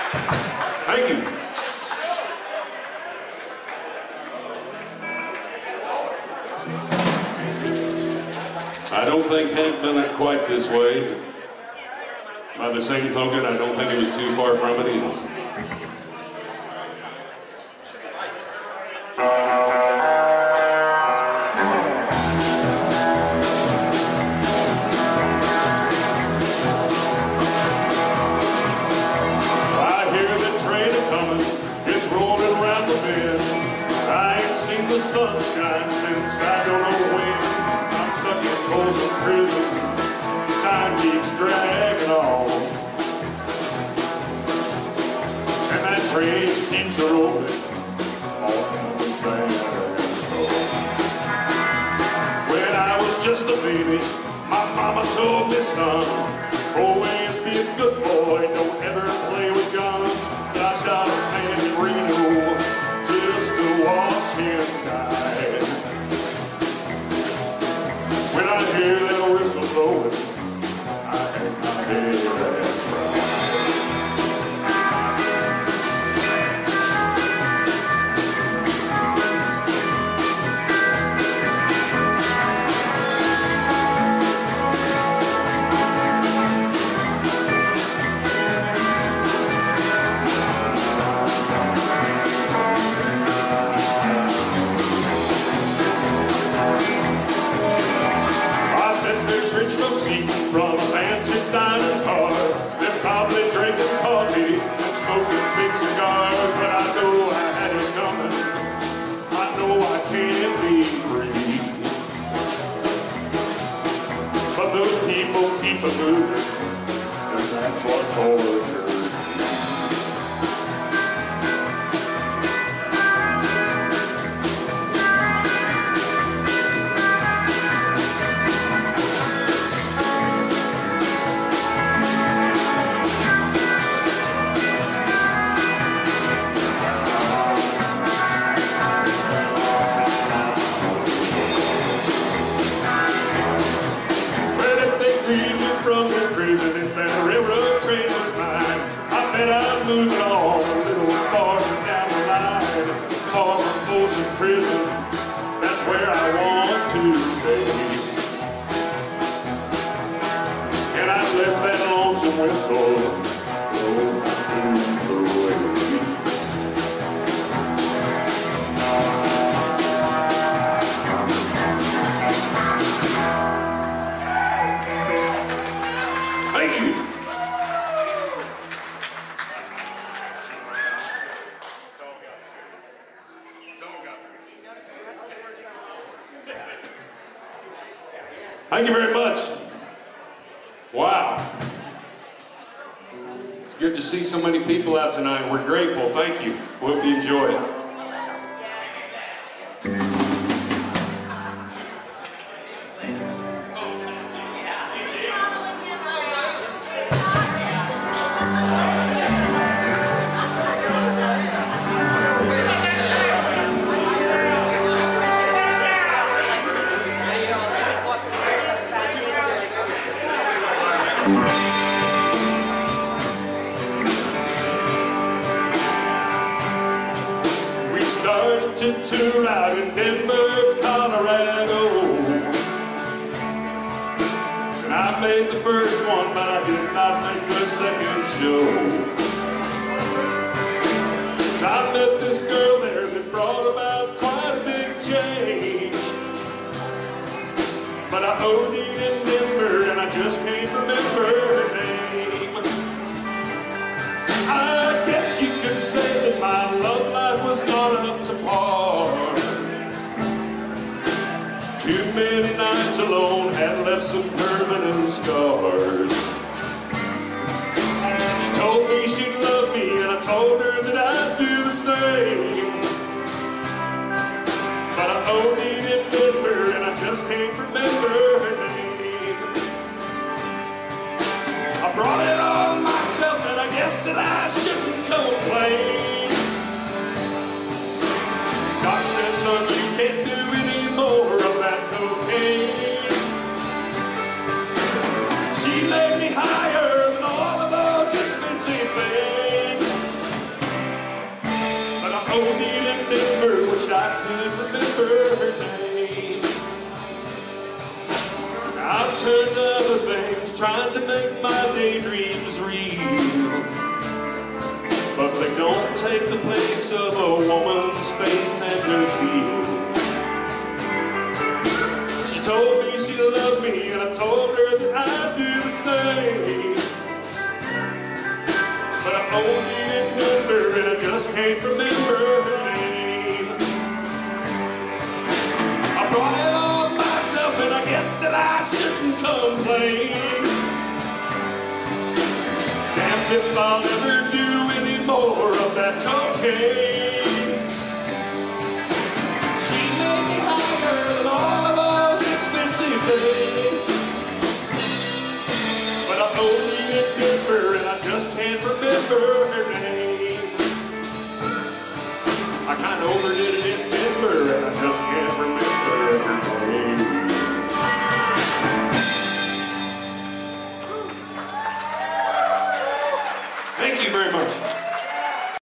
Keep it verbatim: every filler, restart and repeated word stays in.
Thank you. I don't think Hank done it quite this way. By the same token, I don't think it was too far from it either. Sunshine since I don't know when. I'm stuck in Folsom Prison. Time keeps dragging on, and that train keeps rolling on the sand. When I was just a baby, my mama told me, son, always be a good boy, don't ever play with guns. But I shot a man in Reno just to watch him die. When I hear that whistle blowing, I hang my head and cry. From a fancy dining car, they're probably drinking coffee and smoking big cigars. But I know I had it coming. I know I can't be free. But those people keep it moving, and that's what torture. From this prison, if that railroad train was mine, I bet I'd move it on a little farther down the line. Far from Folsom Prison, that's where I want to stay. And I'd let that lonesome whistle blow my blues away. Thank you. Thank you very much. Wow. It's good to see so many people out tonight. We're grateful. Thank you. Hope you enjoy it. We started to tour out in Denver, Colorado, and I made the first one, but I did not make the second show. 'Cause I met this girl there that brought about quite a big change, but I OD'd in Denver and I just can't remember her name. I guess you could say that my love life was not up to par. Too many nights alone had left some permanent scars. She told me she loved me and I told her that I'd do the same. But I OD'd in Denver and I just can't remember her name. I brought it on myself and I guess that I shouldn't complain. Doc says, son, you can't do any more of that cocaine. She laid me higher than all of those expensive things. could remember her name. I've turned to other things, trying to make my daydreams real, but they don't take the place of a woman's face and her feel. She told me she loved me, and I told her that I'd do the same. But I only remember, and I just can't remember her name. I brought it on myself, and I guess that I shouldn't complain. Damned if I'll ever do any more of that cocaine. She made me higher than all of those expensive things, but I only remember, and I just can't remember her name. I kinda overdid it in Denver, and I just can't remember her name. Thank you very much.